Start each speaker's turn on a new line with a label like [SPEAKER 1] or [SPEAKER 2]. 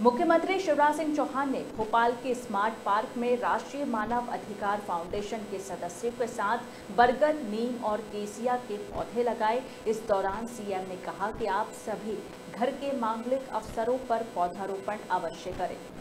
[SPEAKER 1] मुख्यमंत्री शिवराज सिंह चौहान ने भोपाल के स्मार्ट पार्क में राष्ट्रीय मानव अधिकार फाउंडेशन के सदस्यों के साथ बरगद, नीम और केसिया के पौधे लगाए। इस दौरान सीएम ने कहा कि आप सभी घर के मांगलिक अवसरों पर पौधारोपण अवश्य करें।